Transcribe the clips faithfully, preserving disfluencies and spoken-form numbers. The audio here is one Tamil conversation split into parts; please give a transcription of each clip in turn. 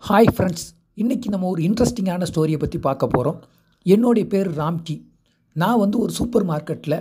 ஹாய் ஃப்ரெண்ட்ஸ், இன்றைக்கி நம்ம ஒரு இன்ட்ரெஸ்டிங்கான ஸ்டோரியை பற்றி பார்க்க போகிறோம். என்னுடைய பேர் ராம்கி. நான் வந்து ஒரு சூப்பர் மார்க்கெட்டில்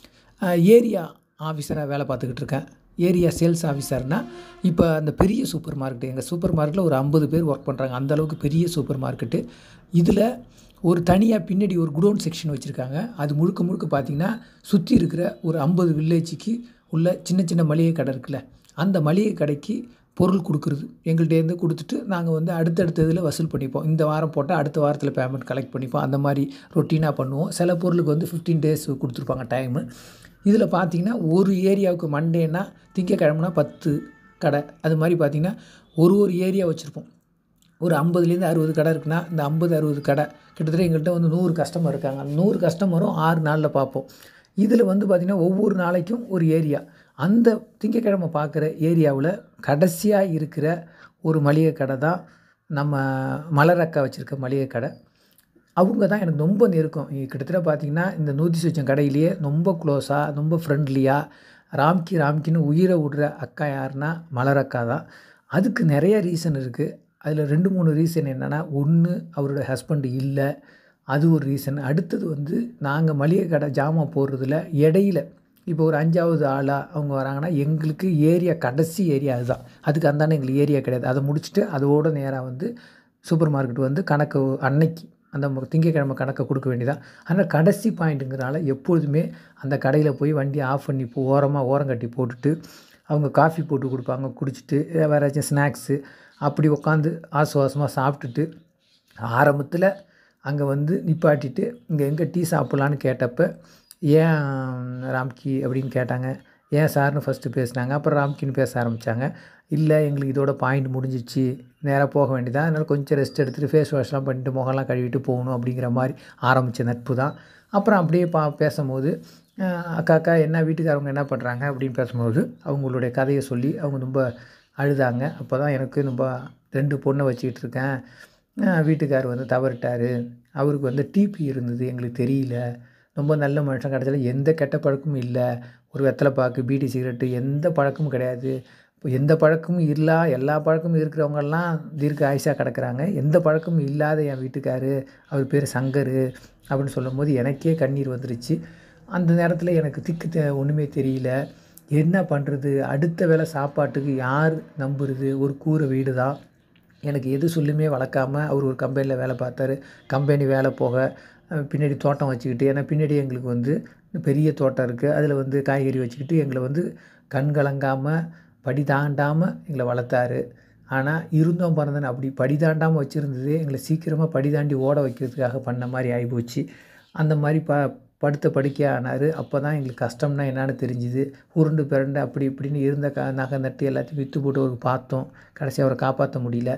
ஏரியா ஆஃபீஸராக வேலை பார்த்துக்கிட்டு இருக்கேன். ஏரியா சேல்ஸ் ஆஃபீஸர்னால் இப்போ அந்த பெரிய சூப்பர் மார்க்கெட்டு, எங்கள் சூப்பர் மார்க்கெட்டில் ஒரு ஐம்பது பேர் ஒர்க் பண்ணுறாங்க. அந்தளவுக்கு பெரிய சூப்பர் மார்க்கெட்டு. இதில் ஒரு தனியாக பின்னாடி ஒரு குடோன் செக்ஷன் வச்சுருக்காங்க. அது முழுக்க முழுக்க பார்த்திங்கன்னா சுற்றி இருக்கிற ஒரு ஐம்பது வில்லேஜுக்கு உள்ள சின்ன சின்ன மளிகை கடை இருக்குல்ல, அந்த மளிகை கடைக்கு பொருள் கொடுக்குறது. எங்கள்கிட்டேருந்து கொடுத்துட்டு நாங்கள் வந்து அடுத்தடுத்த இதில் வசூல் பண்ணிப்போம். இந்த வாரம் போட்டால் அடுத்த வாரத்தில் பேமெண்ட் கலெக்ட் பண்ணிப்போம். அந்த மாதிரி ரொட்டீனாக பண்ணுவோம். சில பொருளுக்கு வந்து ஃபிஃப்டீன் டேஸ் கொடுத்துருப்பாங்க டைமு. இதில் பார்த்திங்கன்னா ஒரு ஏரியாவுக்கு மண்டேன்னா திங்கக்கிழமைனா பத்து கடை, அது மாதிரி பார்த்திங்கன்னா ஒரு ஒரு ஏரியா வச்சுருப்போம். ஒரு ஐம்பதுலேருந்து அறுபது கடை இருக்குன்னா இந்த ஐம்பது அறுபது கடை கிட்டத்தட்ட எங்கள்கிட்ட வந்து நூறு கஸ்டமர் இருக்காங்க. அந்த நூறு கஸ்டமரும் ஆறு நாளில் பார்ப்போம். இதில் வந்து பார்த்திங்கன்னா ஒவ்வொரு நாளைக்கும் ஒரு ஏரியா. அந்த திங்கக்கிழமை பார்க்குற ஏரியாவில் கடைசியாக இருக்கிற ஒரு மளிகை கடை தான் நம்ம மலரக்கா வச்சுருக்க மளிகை கடை. அவங்க தான் எனக்கு ரொம்ப நெருக்கம். கிட்டத்தட்ட பார்த்திங்கன்னா இந்த நூற்றி சொச்சம் கடையிலேயே ரொம்ப க்ளோஸாக, ரொம்ப ஃப்ரெண்ட்லியாக ராம்கி ராம்கின்னு உயிரை விடுற அக்கா யாருன்னா மலரக்கா தான். அதுக்கு நிறைய ரீசன் இருக்குது. அதில் ரெண்டு மூணு ரீசன் என்னென்னா, ஒன்று அவரோட ஹஸ்பண்டு இல்லை, அது ஒரு ரீசன். அடுத்தது வந்து நாங்கள் மளிகை கடை ஜாமான் போடுறதுல இடையில இப்போ ஒரு அஞ்சாவது ஆளாக அவங்க வராங்கன்னா எங்களுக்கு ஏரியா கடைசி ஏரியா அதுதான். அதுக்கு அந்தாண்ட எங்களுக்கு ஏரியா கிடையாது. அதை முடிச்சுட்டு அதோடு நேராக வந்து சூப்பர் மார்க்கெட் வந்து கணக்கு அன்னைக்கு அந்த திங்கக்கிழமை கணக்கை கொடுக்க வேண்டியதான். ஆனால் கடைசி பாயிண்ட்டுங்கிறனால எப்பொழுதுமே அந்த கடையில் போய் வண்டி ஆஃப் பண்ணி இப்போ ஓரமாக ஓரம் கட்டி போட்டுட்டு அவங்க காஃபி போட்டு கொடுப்பாங்க. குடிச்சிட்டு வேறு ஏதாச்சும் ஸ்நாக்ஸு அப்படி உட்காந்து ஆசுவாசமாக சாப்பிட்டுட்டு ஆரம்பத்தில் அங்கே வந்து நிப்பாட்டிட்டு இங்கே எங்கே டீ சாப்பிட்லான்னு கேட்டப்போ ஏன் ராம்கி அப்படின்னு கேட்டாங்க. ஏன் சார்னு ஃபஸ்ட்டு பேசினாங்க. அப்புறம் ராம்கின்னு பேச ஆரம்பித்தாங்க. இல்லை எங்களுக்கு இதோட பாயிண்ட் முடிஞ்சிச்சு, நேராக போக வேண்டியதான், அதனால் கொஞ்சம் ரெஸ்ட் எடுத்துகிட்டு ஃபேஸ் வாஷ்லாம் பண்ணிட்டு முகம்லாம் கழுவிட்டு போகணும் அப்படிங்கிற மாதிரி ஆரம்பித்த நட்பு தான். அப்புறம் அப்படியே பா பேசும்போது அக்கா அக்கா என்ன வீட்டுக்காரவங்க என்ன பண்ணுறாங்க அப்படின்னு பேசும்போது அவங்களுடைய கதையை சொல்லி அவங்க ரொம்ப அழுதாங்க. அப்போ தான் எனக்கு ரொம்ப ரெண்டு பொண்ணை வச்சுக்கிட்டு இருக்கேன், வீட்டுக்கார் வந்து தவறிட்டார், அவருக்கு வந்து டிபி இருந்தது, எங்களுக்கு தெரியல, ரொம்ப நல்ல மனுஷன், கடைசியில் எந்த கெட்ட பழக்கமும் இல்லை, ஒரு வெத்தலை பாக்கு பீடி சிகரெட்டு எந்த பழக்கமும் கிடையாது. இப்போ எந்த பழக்கமும் இல்லா எல்லா பழக்கமும் இருக்கிறவங்கெல்லாம் தீர்க்க ஆயுசாக கிடக்குறாங்க. எந்த பழக்கமும் இல்லாத என் வீட்டுக்கார், அவர் பேர் சங்கர் அப்படின்னு சொல்லும்போது எனக்கே கண்ணீர் வந்துருச்சு. அந்த நேரத்தில் எனக்கு திக்கு தெ ஒன்றுமே தெரியல, என்ன பண்ணுறது, அடுத்த வேளை சாப்பாட்டுக்கு யார் நம்புறது, ஒரு கூரை வீடு தான், எனக்கு எது சொல்லுமே வளர்க்காமல் அவர் ஒரு கம்பெனியில் வேலை பார்த்தாரு. கம்பெனி வேலை போக பின்னாடி தோட்டம் வச்சுக்கிட்டு, ஏன்னா பின்னாடி எங்களுக்கு வந்து பெரிய தோட்டம் இருக்குது, அதில் வந்து காய்கறி வச்சுக்கிட்டு எங்களை வந்து கண் கலங்காமல் படி தாண்டாமல் எங்களை வளர்த்தாரு. ஆனால் இருந்தோம் பிறந்தேன்னு அப்படி படி தாண்டாமல் வச்சுருந்தது எங்களை சீக்கிரமாக படி தாண்டி ஓட வைக்கிறதுக்காக பண்ண மாதிரி ஆகிப்போச்சு. அந்த மாதிரி ப படுத்த படுக்கையாக ஆனார். அப்போ தான் எங்களுக்கு கஷ்டம்னா என்னான்னு தெரிஞ்சுது. உருண்டு பிறண்டு அப்படி இப்படின்னு இருந்த க நகை நட்டு எல்லாத்தையும் விற்று போட்டு அவருக்கு பார்த்தோம். கடைசி அவரை காப்பாற்ற முடியல.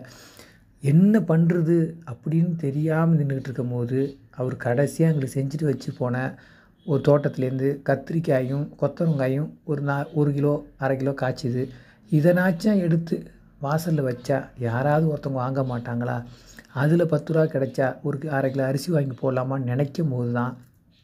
என்ன பண்ணுறது அப்படின்னு தெரியாமல் நின்றுக்கிட்டு இருக்கும்போது அவர் கடைசியாக எங்களுக்கு செஞ்சுட்டு வச்சு போன ஒரு தோட்டத்துலேருந்து கத்திரிக்காயும் கொத்தவங்காயும் ஒரு நா ஒரு கிலோ அரை கிலோ காய்ச்சிது. இதனாச்சும் எடுத்து வாசலில் வச்சா யாராவது ஒருத்தவங்க வாங்க மாட்டாங்களா, அதில் பத்து ரூபா கிடச்சா ஒரு அரை கிலோ அரிசி வாங்கி போடலாமான்னு நினைக்கும் போது தான்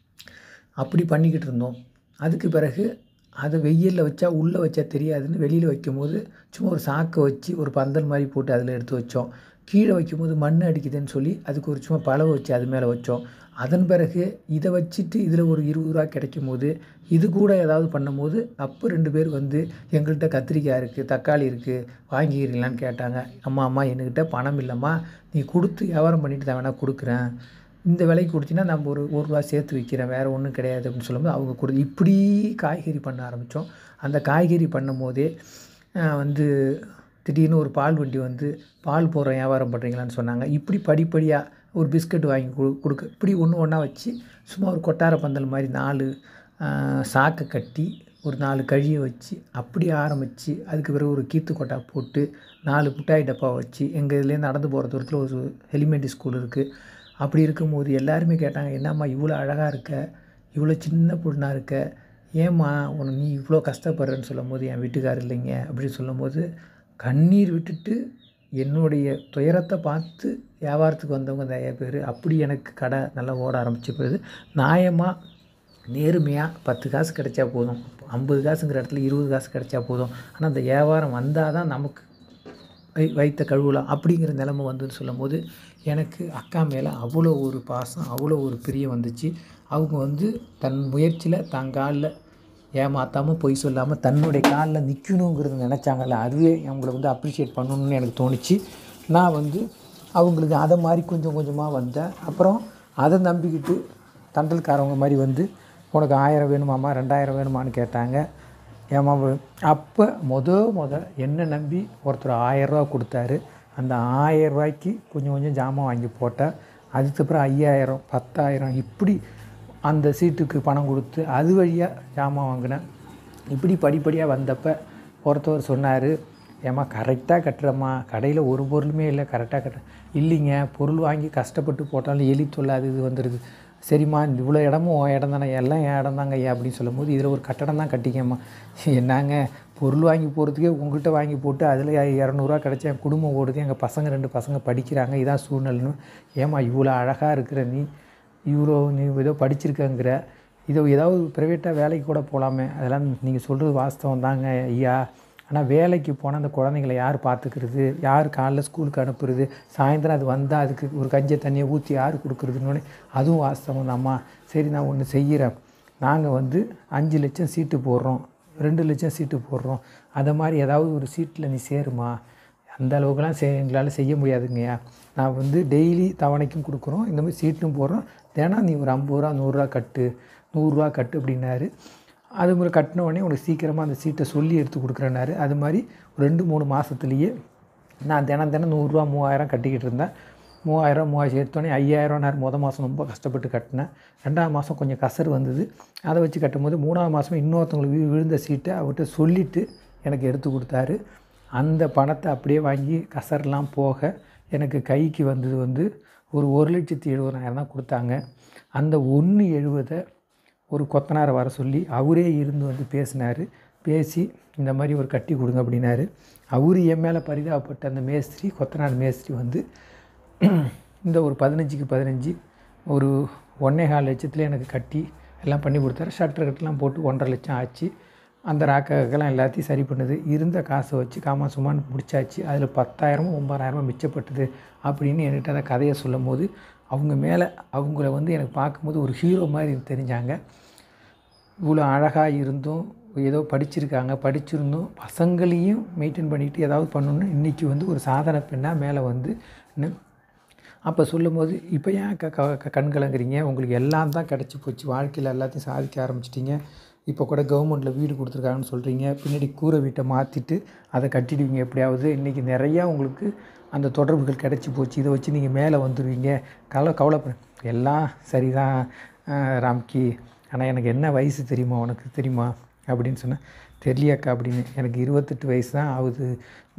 அப்படி பண்ணிக்கிட்டு இருந்தோம். அதுக்கு பிறகு அதை வெயிலில் வச்சா உள்ளே வச்சா தெரியாதுன்னு வெளியில் வைக்கும்போது சும்மா ஒரு சாக்கை வச்சு ஒரு பந்தல் மாதிரி போட்டு அதில் எடுத்து வச்சோம். கீழே வைக்கும்போது மண் அடிக்குதுன்னு சொல்லி அதுக்கு ஒரு சும்மா பழவை வச்சு அது மேலே வச்சோம். அதன் பிறகு இதை வச்சுட்டு இதில் ஒரு இருபது ரூபா கிடைக்கும் போது இது கூட ஏதாவது பண்ணும்போது அப்போ ரெண்டு பேர் வந்து எங்கள்கிட்ட கத்திரிக்காய் இருக்குது, தக்காளி இருக்குது, வாங்கிக்கிறீங்களான்னு கேட்டாங்க. அம்மா அம்மா என்கிட்ட பணம் இல்லைம்மா, நீ கொடுத்து வியாபாரம் பண்ணிவிட்டு தான் வேணால் கொடுக்குறேன், இந்த விலைக்கு கொடுத்தினா நம்ம ஒரு ஒரு ரூபா சேர்த்து விற்கிறேன், வேறு ஒன்றும் கிடையாது அப்படின்னு சொல்லும்போது அவங்க கொடு இப்படி காய்கறி பண்ண ஆரம்பித்தோம். அந்த காய்கறி பண்ணும் போதே வந்து திடீர்னு ஒரு பால் வண்டி வந்து பால் போடுற வியாபாரம் பண்ணுறீங்களான்னு சொன்னாங்க. இப்படி படிப்படியாக ஒரு பிஸ்கட் வாங்கி கொடு கொடுக்க இப்படி ஒன்று ஒன்றா வச்சு சும்மா ஒரு கொட்டார பந்தல் மாதிரி நாலு சாக்கை கட்டி ஒரு நாலு கழியை வச்சு அப்படி ஆரம்பித்து அதுக்கு பிறகு ஒரு கீத்து கொட்டா போட்டு நாலு மிட்டாய் டப்பா வச்சு எங்கள் இதுலேருந்து நடந்து போகிற தூரத்தில் ஒரு எலிமெண்ட்ரி ஸ்கூல் இருக்குது. அப்படி இருக்கும்போது எல்லாருமே கேட்டாங்க, என்னம்மா இவ்வளோ அழகாக இருக்க, இவ்வளோ சின்ன பொண்ணாக இருக்க, ஏம்மா உன்னை நீ இவ்வளோ கஷ்டப்படுறேன்னு சொல்லும்போது என் வீட்டுக்காரர் இல்லைங்க அப்படின்னு சொல்லும்போது கண்ணீர் விட்டுட்டு என்னுடைய துயரத்தை பார்த்து வியாபாரத்துக்கு வந்தவங்க நிறைய பேர். அப்படி எனக்கு கடை நல்லா ஓட ஆரம்பித்த பிறகு நியாயமாக நேர்மையாக பத்து காசு கிடைச்சா போதும், ஐம்பது காசுங்கிற இடத்துல இருபது காசு கிடைச்சா போதும், ஆனால் அந்த வியாபாரம் வந்தால் தான் நமக்கு வை வைத்த கழுவலாம் அப்படிங்கிற நிலமை வந்துன்னு சொல்லும்போது எனக்கு அக்கா மேலே அவ்வளோ ஒரு பாசம், அவ்வளோ ஒரு பிரியம் வந்துச்சு. அவங்க வந்து தன் முயற்சியில் தன் காலில் ஏமாற்றாமல் பொய் சொல்லாமல் தன்னுடைய காலில் நிற்கணுங்கிறது நினச்சாங்கல்ல, அதுவே அவங்கள வந்து அப்ரிஷியேட் பண்ணணுன்னு எனக்கு தோணுச்சு. நான் வந்து அவங்களுக்கு அதை மாதிரி கொஞ்சம் கொஞ்சமாக வந்தேன். அப்புறம் அதை நம்பிக்கிட்டு தண்டல்காரவங்க மாதிரி வந்து உனக்கு ஆயிரம் வேணுமாம்மா ரெண்டாயிரம் வேணுமான்னு கேட்டாங்க. ஏமா அப்போ மொத மொத என்னை நம்பி ஒருத்தர் ஆயரூவா கொடுத்தாரு. அந்த ஆயரூவாய்க்கு கொஞ்சம் கொஞ்சம் ஜாமான் வாங்கி போட்டேன். அதுக்கப்புறம் ஐயாயிரம் பத்தாயிரம் இப்படி அந்த சீட்டுக்கு பணம் கொடுத்து அது வழியாக ஜாமான் வாங்கினேன். இப்படி படிப்படியாக வந்தப்போ ஒருத்தவர் சொன்னார், ஏம்மா கரெக்டாக கட்டுறம்மா, கடையில் ஒரு பொருளுமே இல்லை, கரெக்டாக கட்டுற. இல்லைங்க, பொருள் வாங்கி கஷ்டப்பட்டு போட்டாலும் எலி தொல்லை அது இது வந்துடுது. சரிம்மா இவ்வளோ இடமும் உன் இடம் தானே, எல்லாம் என் இடம் தாங்க ஐயா அப்படின்னு சொல்லும்போது இதில் ஒரு கட்டடம் தான் கட்டிக்கம்மா. என்னங்க பொருள் வாங்கி போகிறதுக்கே உங்கள்கிட்ட வாங்கி போட்டு அதில் இரநூறுவா கிடச்சா என் குடும்பம் ஓடுது, எங்கள் பசங்க ரெண்டு பசங்க படிக்கிறாங்க, இதான் சூழ்நிலைன்னு. ஏம்மா இவ்வளோ அழகாக இருக்கிற நீ, இவ்வளோ நீ ஏதோ படிச்சிருக்கங்கிற, இதோ ஏதாவது ப்ரைவேட்டாக வேலைக்கு கூட போகலாமே, அதெல்லாம் நீங்கள் சொல்கிறது வாஸ்தவம் தாங்க ஐயா. ஆனால் வேலைக்கு போனால் அந்த குழந்தைங்கள யார் பார்த்துக்கிறது, யார் காலைல ஸ்கூலுக்கு அனுப்புறது, சாயந்தரம் அது வந்தால் அதுக்கு ஒரு கஞ்சி தண்ணியை ஊற்றி யார் கொடுக்குறதுன்னு. அதுவும் வாஸ்தவம் தான்மா. சரி நான் ஒன்று செய்கிறேன், நாங்கள் வந்து அஞ்சு லட்சம் சீட்டு போடுறோம், ரெண்டு லட்சம் சீட்டு போடுறோம், அதை மாதிரி ஏதாவது ஒரு சீட்டில் நீ சேருமா. அந்த அளவுக்குலாம் செய் எங்களால் செய்ய முடியாதுங்கய்யா. நான் வந்து டெய்லி தவணைக்கும் கொடுக்குறோம், இந்த மாதிரி சீட்டும் போடுறோம், தினம் நீ ஒரு ஐம்பது ரூபா நூறுரூவா கட்டு நூறுரூவா கட்டு அப்படின்னாரு. அது மாதிரி கட்டின உடனே உனக்கு சீக்கிரமாக அந்த சீட்டை சொல்லி எடுத்து கொடுக்குறேன்னாரு. அது மாதிரி ரெண்டு மூணு மாதத்துலேயே நான் தினம் தினம் நூறுரூவா மூவாயிரம் கட்டிக்கிட்டு இருந்தேன். மூவாயிரம் மூவாயிரம் எடுத்தோடனே ஐயாயிரம்னாரு. மொதல் மாதம் ரொம்ப கஷ்டப்பட்டு கட்டினேன். ரெண்டாவது மாதம் கொஞ்சம் கசர் வந்தது, அதை வச்சு கட்டும்போது மூணாவது மாதம் இன்னொருத்தவங்களுக்கு வி விழுந்த சீட்டை அவர்கிட்ட சொல்லிவிட்டு எனக்கு எடுத்து கொடுத்தாரு. அந்த பணத்தை அப்படியே வாங்கி கசர்லாம் போக எனக்கு கைக்கு வந்தது வந்து ஒரு ஒரு லட்சத்தி எழுபதாயிரம் தான் கொடுத்தாங்க. அந்த ஒன்று எழுபதை ஒரு கொத்தனாரை வர சொல்லி அவரே இருந்து வந்து பேசினார். பேசி இந்த மாதிரி ஒரு கட்டி கொடுங்க அப்படின்னாரு. அவர் என் மேலே பரிதாபப்பட்ட அந்த மேஸ்திரி, கொத்தனார் மேஸ்திரி வந்து இந்த ஒரு பதினஞ்சுக்கு பதினஞ்சு ஒரு ஒன்றே கால் லட்சத்தில் எனக்கு கட்டி எல்லாம் பண்ணி கொடுத்தாரு. ஷட்டர் கட்டெலாம் போட்டு ஒன்றரை லட்சம் ஆச்சு. அந்த ராக்கெல்லாம் எல்லாத்தையும் சரி பண்ணுது. இருந்த காசை வச்சு காமா சும்மான்னு முடிச்சாச்சு. அதில் பத்தாயிரமும் ஒம்பதாயிரமும் மிச்சப்பட்டது அப்படின்னு என்கிட்ட அந்த கதையை சொல்லும் போது அவங்க மேலே அவங்கள வந்து எனக்கு பார்க்கும்போது ஒரு ஹீரோ மாதிரி தெரிஞ்சாங்க. இவ்வளோ அழகாக இருந்தும் ஏதோ படிச்சிருக்காங்க, படிச்சிருந்தும் பசங்களையும் மெயின்டைன் பண்ணிக்கிட்டு ஏதாவது பண்ணணுன்னு இன்றைக்கி வந்து ஒரு சாதனை பெண்ணாக மேலே வந்து அப்போ சொல்லும்போது இப்போ ஏன் க க கண் கலங்குறீங்க, உங்களுக்கு எல்லாம் தான் கிடச்சி போச்சு, வாழ்க்கையில் எல்லாத்தையும் சாதிக்க ஆரம்பிச்சிட்டிங்க, இப்போ கூட கவர்மெண்ட்டில் வீடு கொடுத்துருக்காங்கன்னு சொல்கிறீங்க, பின்னாடி கூரை வீட்டை மாற்றிட்டு அதை கட்டிடுவீங்க எப்படியாவது, இன்றைக்கி நிறையா உங்களுக்கு அந்த தொடர்புகள் கிடச்சி போச்சு, இதை வச்சு நீங்கள் மேலே வந்துடுவீங்க, கவலை கவலைப்பட எல்லாம் சரிதான் ராம்கி, ஆனால் எனக்கு என்ன வயசு தெரியுமா உனக்கு தெரியுமா அப்படின்னு சொன்னேன். தெரியலையாக்கா அப்படின்னு. எனக்கு இருபத்தெட்டு வயசு தான் ஆகுது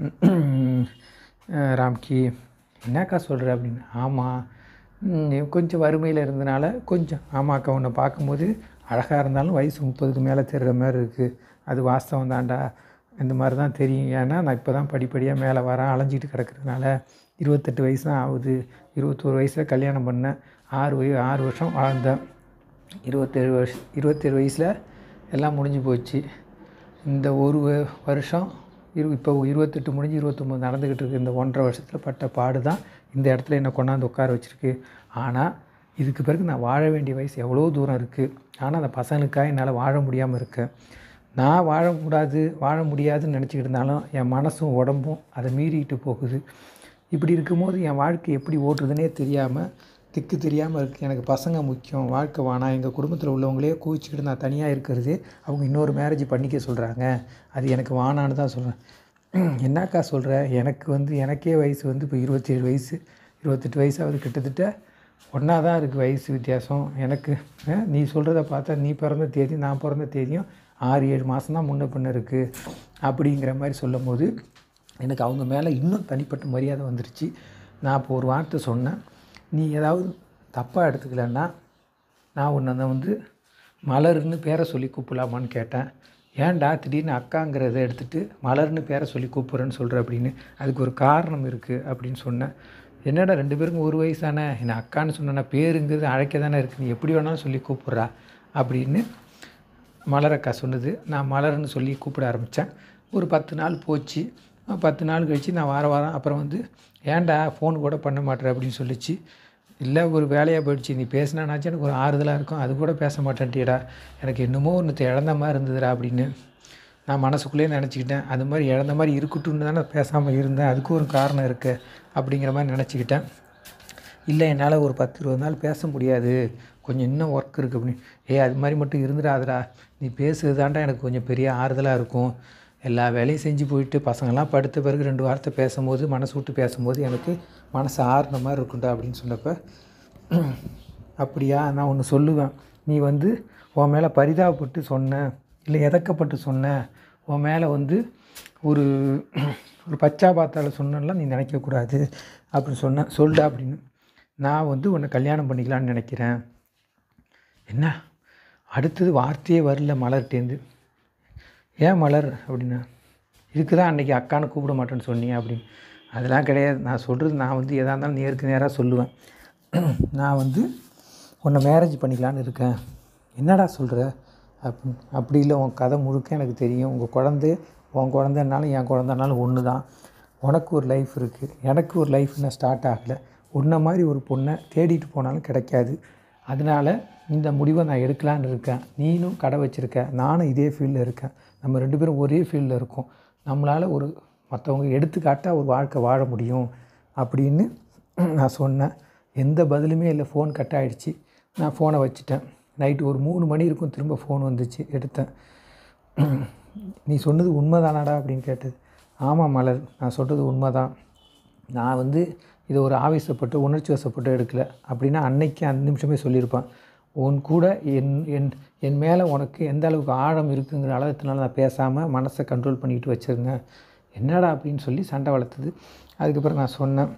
ராம்கி. என்னக்கா சொல்கிற அப்படின்னு. ஆமாம் கொஞ்சம் வறுமையில் இருந்தனால கொஞ்சம். ஆமாக்கா உன்னை பார்க்கும்போது அழகாக இருந்தாலும் வயசு முப்பதுக்கு மேலே தெரிகிற மாதிரி இருக்குது, அது வாஸ்தவம் தான்டா, இந்த மாதிரி தான் தெரியும், ஏன்னா நான் இப்போ தான் படிப்படியாக மேலே வரேன், அலைஞ்சிட்டு கிடக்கிறதுனால. இருபத்தெட்டு வயசு தான் ஆகுது, இருபத்தோரு வயசில் கல்யாணம் பண்ணேன், ஆறு வய ஆறு வருஷம் வாழ்ந்தேன், இருபத்தேழு வருஷம் இருபத்தேழு வயசில் எல்லாம் முடிஞ்சு போச்சு. இந்த ஒரு வருஷம் இரு இப்போ இருபத்தெட்டு முடிஞ்சு இருபத்தொம்போது நடந்துக்கிட்டு இருக்குது. இந்த ஒன்றரை வருஷத்தில் பட்ட பாடு தான் இந்த இடத்துல என்னை கொண்டாந்து உட்கார வச்சுருக்கு. ஆனால் இதுக்கு பிறகு நான் வாழ வேண்டிய வயசு எவ்வளோ தூரம் இருக்குது. ஆனால் அந்த பசங்களுக்காக என்னால் வாழ முடியாமல் இருக்கேன். நான் வாழக்கூடாது வாழ முடியாதுன்னு நினச்சிக்கிட்டு இருந்தாலும் என் மனசும் உடம்பும் அதை மீறிக்கிட்டு போகுது. இப்படி இருக்கும்போது என் வாழ்க்கை எப்படி ஓட்டுறதுனே தெரியாமல் திக்கு தெரியாமல் இருக்குது. எனக்கு பசங்க முக்கியம், வாழ்க்கை வேணாம். எங்கள் குடும்பத்தில் உள்ளவங்களே கூச்சிக்கிட்டு நான் தனியாக இருக்கிறது, அவங்க இன்னொரு மேரேஜ் பண்ணிக்க சொல்கிறாங்க, அது எனக்கு வானான்னு தான் சொல்கிறேன். என்னக்கா சொல்கிற, எனக்கு வந்து எனக்கே வயசு வந்து இப்போ இருபத்தேழு வயசு இருபத்தெட்டு வயசாவது, கிட்டத்தட்ட ஒன்றா தான் இருக்குது வயசு வித்தியாசம் எனக்கு. நீ சொல்கிறத பார்த்தா நீ பிறந்த தேதி நான் பிறந்த தேதியும் ஆறு ஏழு மாதம்தான் முன்ன பின்ன இருக்குது அப்படிங்கிற மாதிரி சொல்லும் போது எனக்கு அவங்க மேலே இன்னும் தனிப்பட்ட மரியாதை வந்துருச்சு. நான் இப்போ ஒரு வார்த்தை சொன்னேன், நீ ஏதாவது தப்பாக எடுத்துக்கலன்னா நான் உன்னை வந்து மலர்னு பேரை சொல்லி கூப்பிடலாமான்னு கேட்டேன். ஏன்டா திடீர்னு அக்காங்கிறத எடுத்துகிட்டு மலர்னு பேரை சொல்லி கூப்பிட்றேன்னு சொல்கிற அப்படின்னு. அதுக்கு ஒரு காரணம் இருக்குது அப்படின்னு சொன்னேன். என்னடா ரெண்டு பேருக்கும் ஒரு வயசானே, என்னை அக்கான்னு சொன்னேன்னா பேருங்கிறது அழைக்க தானே இருக்குது, நீ எப்படி வேணாலும் சொல்லி கூப்பிட்றா அப்படின்னு மலர் அக்கா சொன்னது. நான் மலர்னு சொல்லி கூப்பிட ஆரம்பித்தேன். ஒரு பத்து நாள் போச்சு. பத்து நாள் கழிச்சு நான் வாரம் வாரம் அப்புறம் வந்து ஏன்டா ஃபோன் கூட பண்ண மாட்டேற அப்படின்னு சொல்லிச்சு. இல்லை ஒரு வேலையாக போயிடுச்சு, நீ பேசினானாச்சும் எனக்கு ஒரு ஆறுதலாக இருக்கும், அது கூட பேச மாட்டேன்ட்டியடா, எனக்கு என்னமோ ஒன்று இழந்த மாதிரி இருந்ததுடா அப்படின்னு நான் மனசுக்குள்ளேயே நினச்சிக்கிட்டேன். அது மாதிரி இழந்த மாதிரி இருக்கட்டும்னு தானே பேசாமல் இருந்தேன், அதுக்கு ஒரு காரணம் இருக்குது அப்படிங்கிற மாதிரி நினச்சிக்கிட்டேன். இல்லை என்னால் ஒரு பத்து இருபது நாள் பேச முடியாது, கொஞ்சம் இன்னும் ஒர்க் இருக்குது அப்படின்னு. ஏ அது மாதிரி மட்டும் இருந்துடாதடா, நீ பேசுறது தாண்டா எனக்கு கொஞ்சம் பெரிய ஆறுதலாக இருக்கும். எல்லா வேலையும் செஞ்சு போயிட்டு பசங்கள்லாம் படுத்த பிறகு ரெண்டு வார்த்தை பேசும்போது மனசு விட்டு பேசும்போது எனக்கு மனசு ஆறுன மாதிரி இருக்கும்டா அப்படின்னு சொன்னப்போ, அப்படியா நான் ஒன்று சொல்லுவேன், நீ வந்து உன் மேலே பரிதாபப்பட்டு சொன்ன, இல்லை எதக்கப்பட்டு சொன்ன, உன் மேலே வந்து ஒரு ஒரு பச்சாபாத்தால் சொன்னலாம் நீ நினைக்கக்கூடாது அப்படின்னு சொன்னேன். சொல்டா அப்படின்னு. நான் வந்து உன்னை கல்யாணம் பண்ணிக்கலான்னு நினைக்கிறேன். என்ன அடுத்தது வார்த்தையே வரல மலர்கிட்டேருந்து. ஏன் மலர் அப்படின்னா, இதுக்கு தான் அன்றைக்கி அக்கான்னு கூப்பிட மாட்டேன்னு சொன்னீங்க அப்படின்னு. அதெல்லாம் கிடையாது, நான் சொல்கிறது நான் வந்து எதாக இருந்தாலும் நேருக்கு நேராக சொல்லுவேன். நான் வந்து உன்னை மேரேஜ் பண்ணிக்கலான்னு இருக்கேன். என்னடா சொல்கிற அப்படி அப்படி இல்லை, உன் கதை முழுக்க எனக்கு தெரியும். உங்கள் குழந்தை உன் குழந்தைனாலும் என் குழந்தைனாலும் ஒன்று தான். உனக்கு ஒரு லைஃப் இருக்குது, எனக்கு ஒரு லைஃப் இன்னும் ஸ்டார்ட் ஆகலை. உன்னை மாதிரி ஒரு பொண்ணை தேடிட்டு போனாலும் கிடைக்காது. அதனால் இந்த முடிவை நான் எடுக்கலான்னு இருக்கேன். நீனும் கடை வச்சுருக்க, நானும் இதே ஃபீல்டில் இருக்கேன், நம்ம ரெண்டு பேரும் ஒரே ஃபீல்டில் இருக்கோம். நம்மளால் ஒரு மற்றவங்க எடுத்துக்காட்டாக ஒரு வாழ்க்கை வாழ முடியும் அப்படின்னு நான் சொன்னேன். எந்த பதிலுமே இல்லை, ஃபோன் கட் ஆகிடுச்சு. நான் ஃபோனை வச்சுட்டேன். நைட்டு ஒரு மூணு மணி இருக்கும், திரும்ப ஃபோன் வந்துச்சு, எடுத்தேன். நீ சொன்னது உண்மை தானாடா அப்படின்னு கேட்டது. ஆமாம் மலர், நான் சொல்கிறது உண்மை தான். நான் வந்து இதை ஒரு ஆவேசப்பட்டு உணர்ச்சி வசப்பட்டு எடுக்கலை. அப்படின்னா அன்னைக்கு அந்த நிமிஷமே சொல்லியிருப்பேன். உன் கூட என் என் என் மேலே உனக்கு எந்த அளவுக்கு ஆழம் இருக்குங்கிற அளவுக்குனால நான் பேசாமல் மனசை கண்ட்ரோல் பண்ணிக்கிட்டு வச்சுருந்தேன். என்னடா அப்படின்னு சொல்லி சண்டை வளர்த்துது. அதுக்கப்புறம் நான் சொன்னேன்,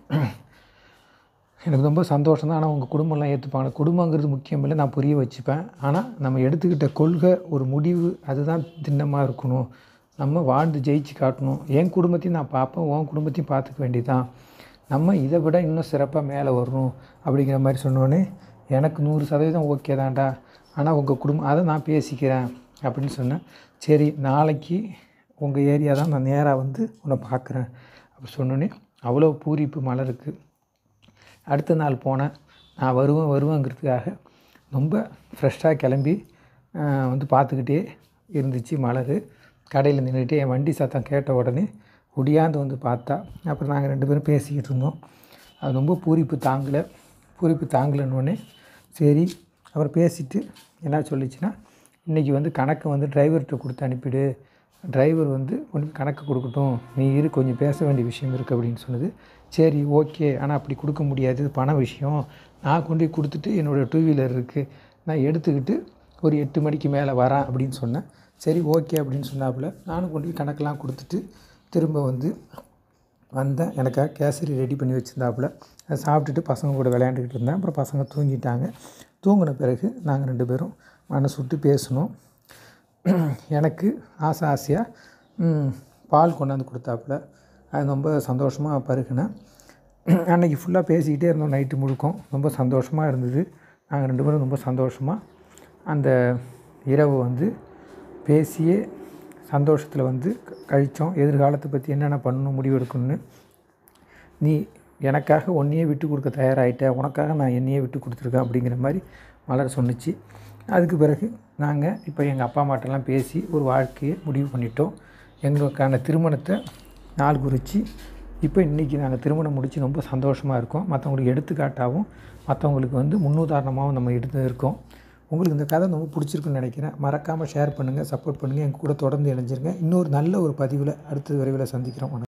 எனக்கு ரொம்ப சந்தோஷம் தான், ஆனால் உங்கள் குடும்பம்லாம் ஏற்றுப்பாங்க. குடும்பங்கிறது முக்கியம் இல்லை, நான் புரிய வச்சுப்பேன். ஆனால் நம்ம எடுத்துக்கிட்ட கொள்கை ஒரு முடிவு அதுதான் திண்ணமாக இருக்கணும். நம்ம வாழ்ந்து ஜெயிச்சு காட்டணும். என் குடும்பத்தையும் நான் பார்ப்பேன், உன் குடும்பத்தையும் பார்த்துக்க வேண்டியதான். நம்ம இதை விட இன்னும் சிறப்பாக மேலே வரணும் அப்படிங்கிற மாதிரி சொன்னோன்னே, எனக்கு நூறு சதவீதம் ஓகே தான்டா, ஆனால் உங்கள் குடும்பம் அதை நான் பேசிக்கிறேன் அப்படின்னு சொன்னேன். சரி நாளைக்கு உங்கள் ஏரியா தான், நான் நேராக வந்து உன்னை பார்க்குறேன் அப்படி சொன்னோன்னே அவ்வளோ பூரிப்பு மலருக்கு. அடுத்த நாள் போனேன். நான் வருவேன் வருவேங்கிறதுக்காக ரொம்ப ஃப்ரெஷ்ஷாக கிளம்பி வந்து பார்த்துக்கிட்டே இருந்துச்சு மலர். கடையில் நின்றுட்டு என் வண்டி சத்தம் கேட்ட உடனே ஒடியாந்து வந்து பார்த்தா. அப்புறம் நாங்கள் ரெண்டு பேரும் பேசிக்கிட்டு இருந்தோம். அது ரொம்ப பூரிப்பு தாங்கலை. பூரிப்பு தாங்கலைன்னொடனே சரி அப்புறம் பேசிவிட்டு என்ன சொல்லிச்சுன்னா, இன்றைக்கி வந்து கணக்கை வந்து டிரைவர்கிட்ட கொடுத்து அனுப்பிடு, டிரைவர் வந்து உனக்கு கணக்கு கொடுக்கட்டும், நீ இரு கொஞ்சம் பேச வேண்டிய விஷயம் இருக்குது அப்படின்னு சொன்னது. சரி ஓகே, ஆனால் அப்படி கொடுக்க முடியாது, இது பண விஷயம். நான் கொண்டு போய் கொடுத்துட்டு என்னோடய டூ வீலர் இருக்குது, நான் எடுத்துக்கிட்டு ஒரு எட்டு மணிக்கு மேலே வரேன் அப்படின்னு சொன்னேன். சரி ஓகே அப்படின்னு சொன்னாப்புல. நானும் கொண்டு போய் கணக்கெல்லாம் கொடுத்துட்டு திரும்ப வந்து வந்தேன். எனக்காக கேசரி ரெடி பண்ணி வச்சுருந்தாப்புல. அதை சாப்பிட்டுட்டு பசங்க கூட விளையாண்டுக்கிட்டு இருந்தேன். அப்புறம் பசங்க தூங்கிட்டாங்க. தூங்கின பிறகு நாங்கள் ரெண்டு பேரும் மனசு விட்டு பேசினோம். எனக்கு ஆசை ஆசையாக பால் கொண்டாந்து கொடுத்தாப்புல. அது ரொம்ப சந்தோஷமாக பருகினேன். அன்றைக்கி ஃபுல்லாக பேசிக்கிட்டே இருந்தோம், நைட்டு முழுக்கும். ரொம்ப சந்தோஷமாக இருந்தது. நாங்கள் ரெண்டு பேரும் ரொம்ப சந்தோஷமாக அந்த இரவு வந்து பேசியே சந்தோஷத்தில் வந்து கழித்தோம். எதிர்காலத்தை பற்றி என்னென்ன பண்ணணும் முடிவு எடுக்கணும்னு. நீ எனக்காக உன்னையே விட்டு கொடுக்க தயாராகிட்ட, உனக்காக நான் என்னையே விட்டு கொடுத்துருக்கேன் அப்படிங்கிற மாதிரி மலர் சொன்னிச்சு. அதுக்கு பிறகு நாங்கள் இப்போ எங்கள் அப்பா அம்மாட்டெல்லாம் பேசி ஒரு வாழ்க்கையை முடிவு பண்ணிட்டோம். எங்களுக்கான திருமணத்தை நாள் குறித்து இப்போ இன்றைக்கி நாங்கள் திருமணம் முடித்து ரொம்ப சந்தோஷமாக இருக்கோம். மற்றவங்களுக்கு எடுத்துக்காட்டாகவும் மற்றவங்களுக்கு வந்து முன்னுதாரணமாகவும் நம்ம எடுத்து இருக்கோம். உங்களுக்கு இந்த கதை ரொம்ப பிடிச்சிருக்குன்னு நினைக்கிறேன். மறக்காமல் ஷேர் பண்ணுங்கள், சப்போர்ட் பண்ணுங்கள், எங்கள் கூட தொடர்ந்து இணைஞ்சிருங்க. இன்னொரு நல்ல ஒரு பதிவில் அடுத்த விரைவில் சந்திக்கிறோம்.